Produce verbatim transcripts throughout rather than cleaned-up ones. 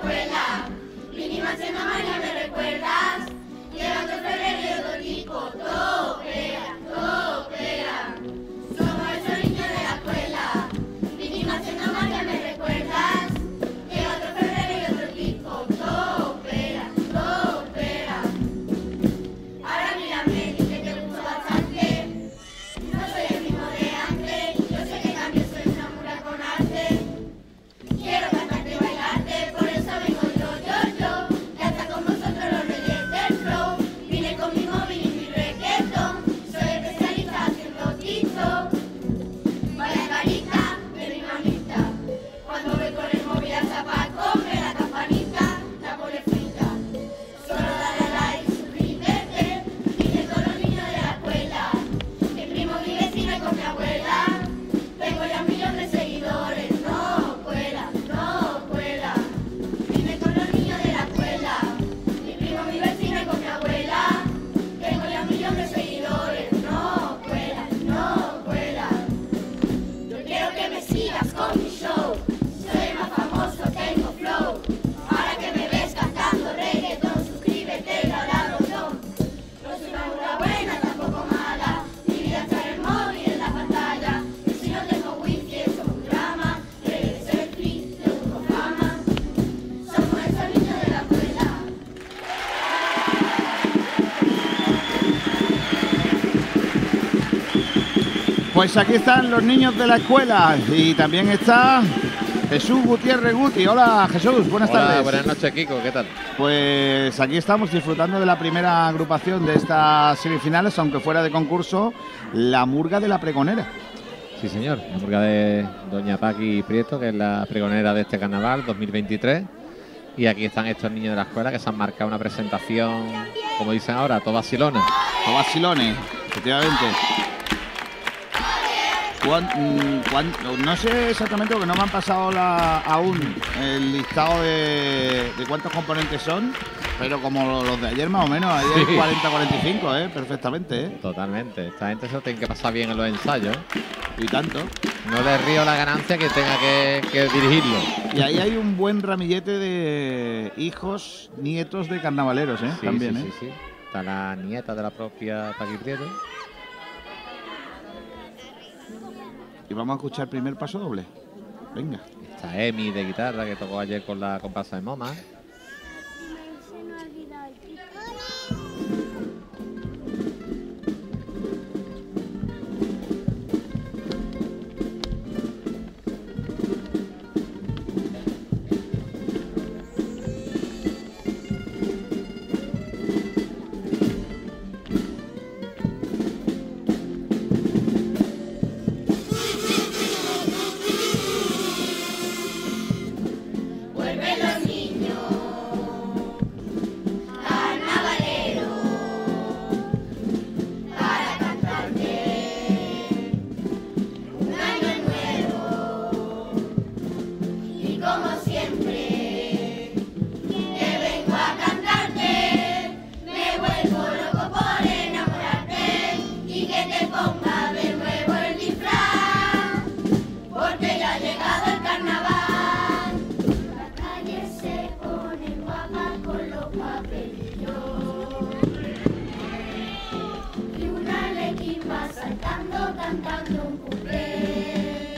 escuela. Vinimos haciendo maña, ¿me recuerdas? Llegando el febrero y otro tipo, todo opera, todo opera. Somos esos niños de la escuela. Vinimos haciendo maña, ¿me recuerdas? Llega otro febrero y otro tipo, todo opera, todo opera. Ahora mírame, di que te gusto bastante. No soy el mismo de antes, yo sé que cambio, soy una mura con arte. Quiero cantarte y bailarte, por eso vengo yo, yo, yo. Ya está con vosotros los reyes del flow. Vine con mi móvil y mi reggaetón. Soy especialista haciendo TikTok. Vaya carita de mi mamita. Cuando voy con el móvil al zapato, me la campanita, la pone frita. Solo dale a like, suscríbete. Vine con los niños de la escuela. Mi primo, mi vecino y con mi abuela. Tengo ya un millón de seguidores. No cuela, no cuela. Vine con los niños de la escuela. Mi primo, mi vecino y con mi abuela. Tengo ya un millón de seguidores. No cuela, no cuela. Yo quiero que me sigas con mi show. Soy el más famoso, tengo flow. Ahora que me ves cantando reggaetón, suscríbete y dale botón. No soy una burra buena, tampoco mala. Mi vida está en el móvil, en la pantalla. Y si no tengo wifi, eso es un drama. Redes selfie, le busco fama. Somos esos niños de la escuela. Pues aquí están los niños de la escuela y también está Jesús Gutiérrez Guti. Hola Jesús, buenas Hola, tardes. buenas noches, Kiko, ¿qué tal? Pues aquí estamos disfrutando de la primera agrupación de estas semifinales, aunque fuera de concurso, la Murga de la Pregonera. Sí, señor, la murga de Doña Paqui Prieto, que es la pregonera de este carnaval dos mil veintitrés. Y aquí están estos niños de la escuela que se han marcado una presentación, como dicen ahora, todo vacilona. O vacilones, efectivamente. ¿Cuán- mm, cuán- no sé exactamente porque no me han pasado la- aún el listado de, de cuántos componentes son, pero como los de ayer más o menos, ayer Sí. cuarenta cuarenta y cinco, ¿eh? Perfectamente, ¿eh? Totalmente, esta gente se lo tiene que pasar bien en los ensayos. Y tanto. No le río la ganancia que tenga que, que dirigirlo. Y ahí hay un buen ramillete de hijos, nietos de carnavaleros, ¿eh? Sí, También, sí, ¿eh? sí, sí. Está la nieta de la propia Paqui Prieto. Y vamos a escuchar el primer paso doble. Venga. Está Emi de guitarra, que tocó ayer con la comparsa de Moma. Vuelven los niños, carnavaleros, para cantarte un año nuevo. Y como siempre, te vengo a cantarte, me vuelvo loco por enamorarte y que te ponga de nuevo el disfraz, porque ya ha llegado el carnaval. La calle se pone guapa con los papelillos y una arlequín va saltando cantando un cuplé.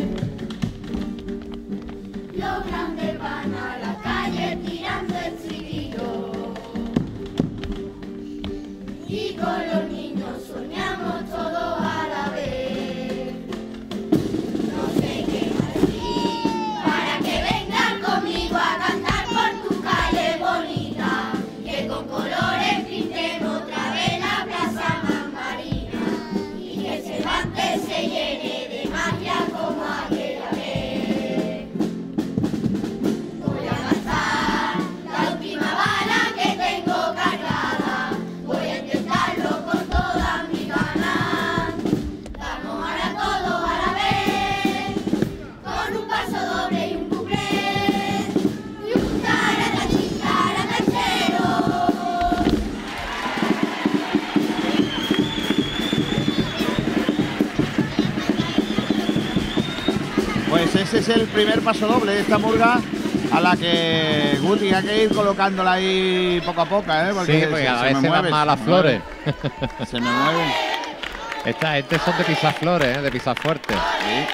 Los grandes van a la calle tirando el estribillo y con los niños soñamos todos a la vez. No sé qué más decir para que vengan conmigo a cantar por tu calle bonita, que con colores pinten otra vez la plaza más marina y que Cervantes se llene de magia como aquella vez. Voy a gastar la última bala que tengo cargada, voy a intentarlo con todas mis ganas. Vamos ahora todos a la vez, con un paso doble y un cuplé, y un taratachín, taratachero. Pues ese es el primer paso doble de esta murga a la que Guti hay que ir colocándola ahí poco a poco, ¿eh? Porque, sí, porque se, cada se vez me se mueve, van más las se me flores. mueve. Se me mueven. Esta, este son de pisar flores, ¿eh? De pisar fuerte. Sí.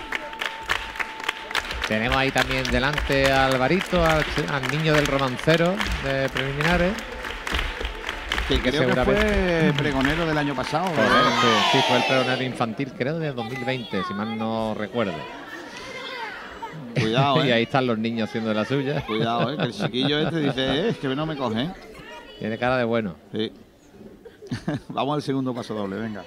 Tenemos ahí también delante a Alvarito, al, al niño del romancero de preliminares. Que creo que seguramente- fue pregonero del año pasado. Joder, ¿eh? sí, sí, fue el pregonero infantil, creo, de dos mil veinte, si mal no recuerdo. Cuidado, Y ¿eh? ahí están los niños haciendo la suya. Cuidado, ¿eh? Que el chiquillo este dice, eh, es que no me coge, ¿eh? Tiene cara de bueno. Sí. Vamos al segundo paso doble, venga.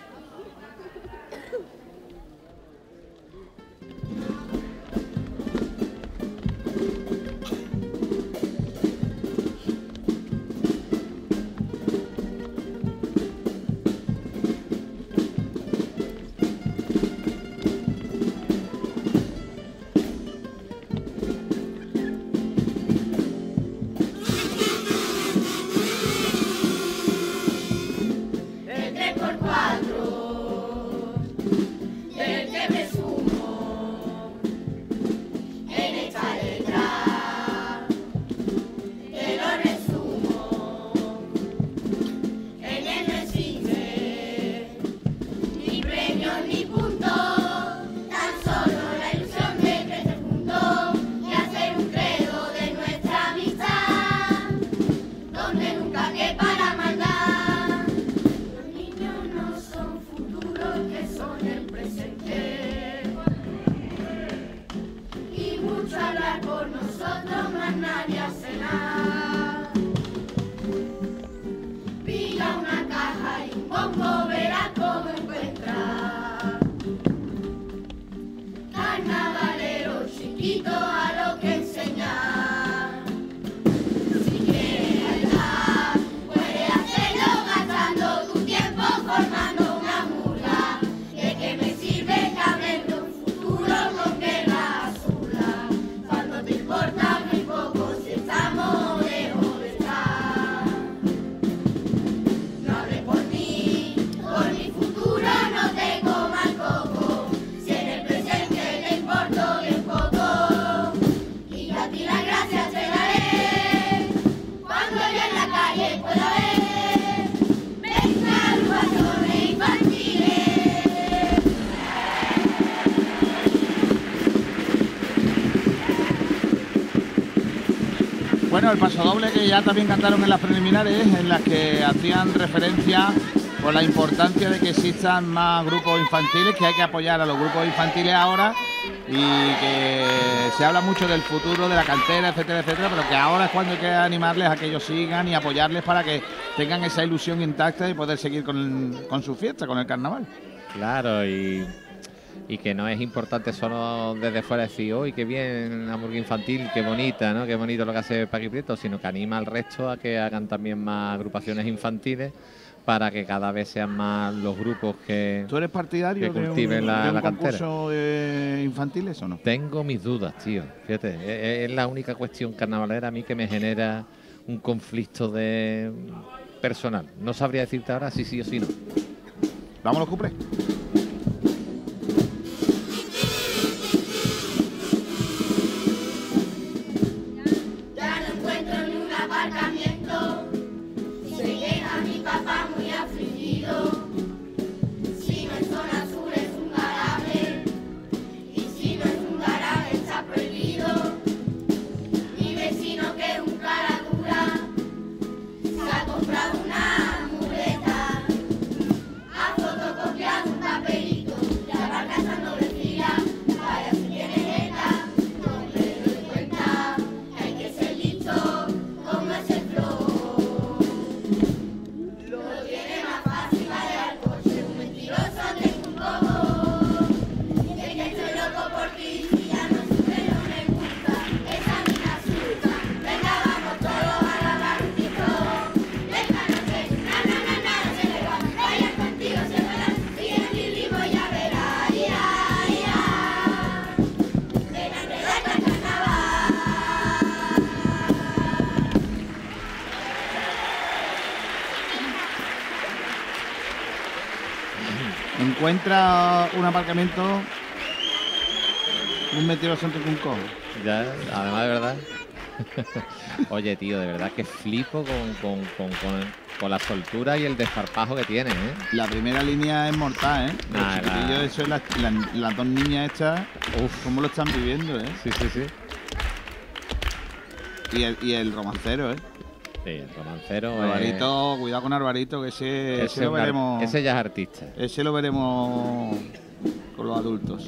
El tres por cuatro, del que me sumo en esta letra, que lo resumo en el desfile, ni premios ni puntos, tan solo la ilusión de crecer juntos y hacer un credo de nuestra amistad, donde nunca quepa la maldad. Los niños no son futuros, que son el presente. Y mucho hablar por nosotros, más nadie hace nada. Pilla una caja y un bombo, verás cómo encuentra. Carnavalero chiquito a lo que enseñar. Si quieres ayudar, puedes hacerlo gastando tu tiempo formando una mula. ¿De qué me sirve cambiar un futuro con guerra azula? Cuando te importa muy poco si estamos lejos de estar. No hables por mí, por mi futuro no tengo mal coco. Si en el presente te importo bien poco, y yo a ti las gracias te daré cuando yo en la calle pueda ver venga agrupaciones infantiles. Bueno, el paso doble que ya también cantaron en las preliminares, en las que hacían referencia por la importancia de que existan más grupos infantiles, que hay que apoyar a los grupos infantiles ahora y que se habla mucho del futuro de la cantera, etcétera, etcétera, pero que ahora es cuando hay que animarles a que ellos sigan y apoyarles para que tengan esa ilusión intacta y poder seguir con, con su fiesta, con el carnaval. Claro, y, y que no es importante solo desde fuera decir, uy, qué bien la murga infantil, qué bonita, ¿no? Qué bonito lo que hace Paqui Prieto, sino que anima al resto a que hagan también más agrupaciones infantiles para que cada vez sean más los grupos que... ¿Tú eres partidario Que de un, cultiven la- de un la cantera. concurso de infantiles o no? Tengo mis dudas, tío. Fíjate, es, es la única cuestión carnavalera a mí que me genera un conflicto de personal. No sabría decirte ahora si sí o si no. Vamos los cupres. Ya no encuentro ni un aparcamiento, se llega mi papá muy afligido. Si no es zona sur es un garaje, y si no es un garaje está prohibido. Mi vecino que es un cara dura, se ha comprado una muleta, ha fotocopiado un papelito, ya va cazando de fila, vaya si tiene esta, no me doy cuenta, hay que ser listo como ese flow. Lo tiene más fácil para el coche, un mentiroso tengo un cojo, es que estoy loco por ti, si ya no sube no me gusta, esa mina asusta, venga vamos todos a la barrutito, venga no sé, na na na na no se le va, vayan contigo se verán, sigue mi ritmo ya verás, ya, ya, ven a enredarte al carnaval. Encuentra un aparcamiento, un mentiroso entre un cojo. Ya, además de verdad. Oye, tío, de verdad que flipo con, con, con, con, con la soltura y el desparpajo que tiene, ¿eh? La primera línea es mortal, ¿eh? Los Nah, chiquitillos, nah. eso es la- la- las dos niñas estas, Uf, cómo lo están viviendo, ¿eh? sí, sí, sí. Y el, y el romancero, ¿eh? Sí, el romancero. eh, Alvarito, cuidado con Alvarito, que ese, ese ese, lo es un ar- veremos. ese ya es artista. Ese lo veremos con los adultos.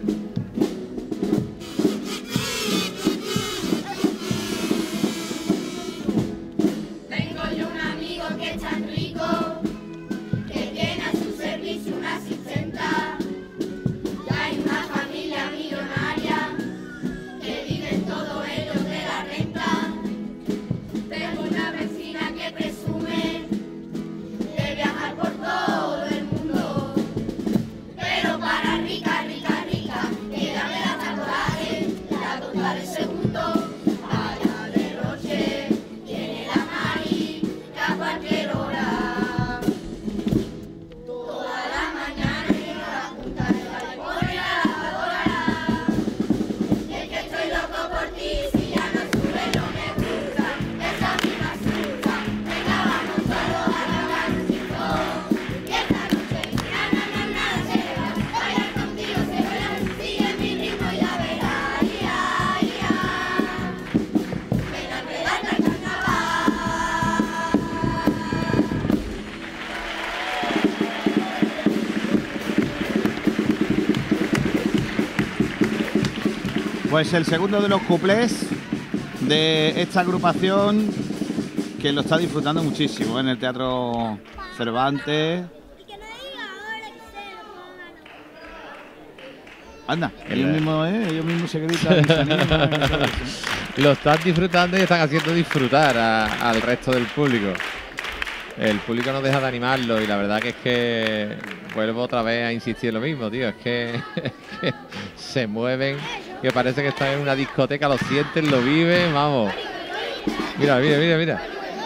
Tengo yo un amigo que es tan rico, que tiene a su servicio una asistenta. Y hay una familia millonaria, que viven todos ellos de la renta. Tengo una vecina que presume de viajar por todo el mundo. Pero para rica, rica, rica, que ya me da tatuaje, la tonta de segundo. Vaya derroche, tiene la nariz que a cualquier hora. Toda la mañana y la punta de la memoria la lavadora. Y es que estoy loco por ti, si ya no sube no me gusta. Esa misma asusta, venga vamos todos a bailar un rincón. Y esta noche, na na na na se va, bailar contigo se verá, sigue mi ritmo y ya verás, ya, ya. Ven a quedarte al carnaval. Pues el segundo de los cuplés de esta agrupación que lo está disfrutando muchísimo en el Teatro Cervantes. Y que no diga ahora que se lo pongan. Anda, El- ellos mismos, ¿eh? Ellos mismos se gritan. y se animan y todo eso. Lo están disfrutando y están haciendo disfrutar a- al resto del público. El público no deja de animarlo y la verdad que es que vuelvo otra vez a insistir en lo mismo, tío. Es que, es que se mueven, que parece que están en una discoteca, lo sienten, lo viven, vamos. Mira, mira, mira, mira.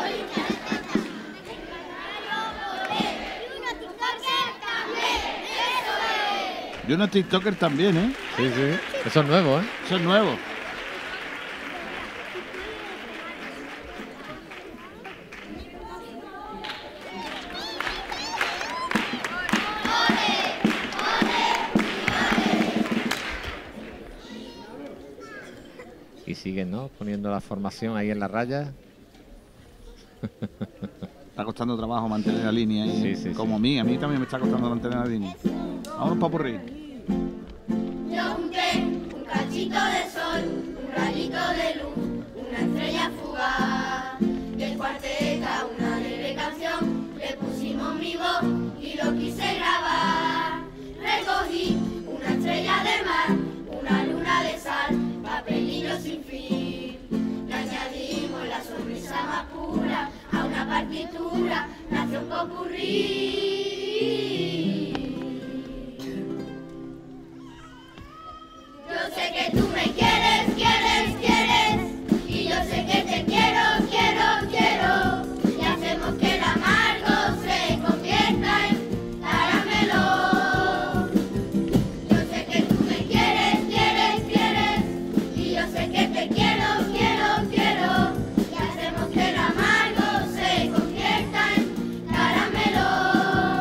Y unos TikTokers también, ¿eh? Sí, sí. Eso es nuevo, ¿eh? Eso es nuevo. Y siguen, ¿no? Poniendo la formación ahí en la raya. Está costando trabajo mantener la línea, ¿eh? Sí, sí, Como a sí. mí, a mí también me está costando mantener la línea. Vamos un papurrí. Yo junté un cachito de sol, un rayito de luz, una estrella fugaz. Y el cuarteta, una alegre canción, le pusimos mi voz y lo quise grabar. Recogí una estrella de mar, una luna de sal, papelillo sin fin. Le añadimos la sonrisa más pura a una partitura, nació un popurrí. Yo sé que tú me quieres, quieres, quieres, y yo sé que te quiero, quiero, quiero, y hacemos que el amargo se convierta en caramelo. Yo sé que tú me quieres, quieres, quieres, y yo sé que te quiero, quiero, quiero, y hacemos que el amargo se convierta en caramelo.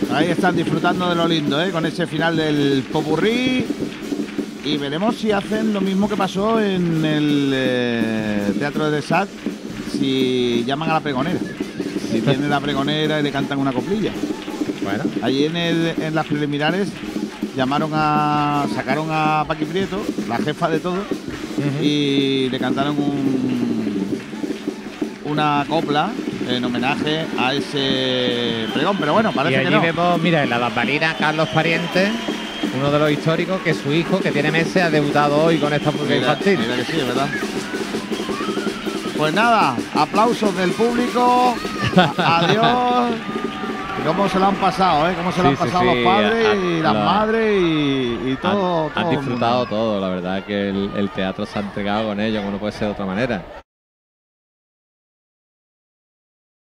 Ahí están disfrutando de lo lindo, ¿eh? Con ese final del popurrí. Y veremos si hacen lo mismo que pasó en el eh, Teatro de Sat, si llaman a la pregonera. Si viene la pregonera y le cantan una coplilla. Bueno. Allí en, el, en las preliminares llamaron a. sacaron a Paqui Prieto, la jefa de todo, uh-huh. y le cantaron un, una copla en homenaje a ese pregón, pero bueno, parece y allí que no. Vemos, mira, en la bambalina Carlos Pariente, uno de los históricos, que su hijo, que tiene meses, ha debutado hoy con esta música infantil. Mira que sí, es verdad. Pues nada, aplausos del público. Adiós. Y cómo se lo han pasado, ¿eh? Cómo se lo Sí, han pasado sí, sí. los padres A- y las la- madres y, y todo. Han, todo han el disfrutado mundo. todo, la verdad que el, el teatro se ha entregado con ellos, como no puede ser de otra manera.